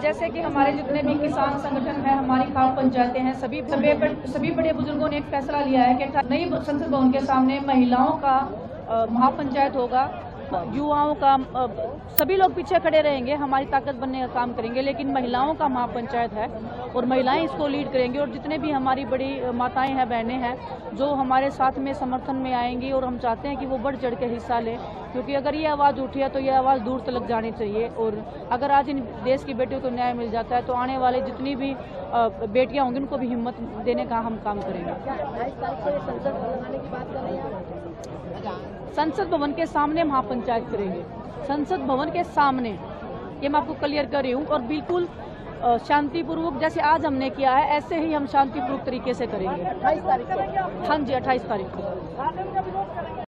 जैसे कि हमारे जितने भी किसान संगठन है, हमारी खाप पंचायतें हैं, सभी बड़े बुजुर्गों ने एक फैसला लिया है कि नई संसद भवन के सामने महिलाओं का महापंचायत होगा। युवाओं का सभी लोग पीछे खड़े रहेंगे, हमारी ताकत बनने का काम करेंगे, लेकिन महिलाओं का महापंचायत है और महिलाएं इसको लीड करेंगी। और जितने भी हमारी बड़ी माताएं हैं, बहनें हैं, जो हमारे साथ में समर्थन में आएंगी, और हम चाहते हैं कि वो बढ़ चढ़ के हिस्सा लें, क्योंकि अगर ये आवाज़ उठी है तो ये आवाज़ दूर तक जानी चाहिए। और अगर आज इन देश की बेटियों को न्याय मिल जाता है तो आने वाले जितनी भी बेटियाँ होंगी उनको भी हिम्मत देने का हम काम करेंगे। संसद भवन के सामने महापंचायत करेंगे, संसद भवन के सामने, ये मैं आपको क्लियर कर रही हूँ। और बिल्कुल शांतिपूर्वक, जैसे आज हमने किया है ऐसे ही हम शांतिपूर्वक तरीके से करेंगे। 28 तारीख को। हाँ जी, 28 तारीख को।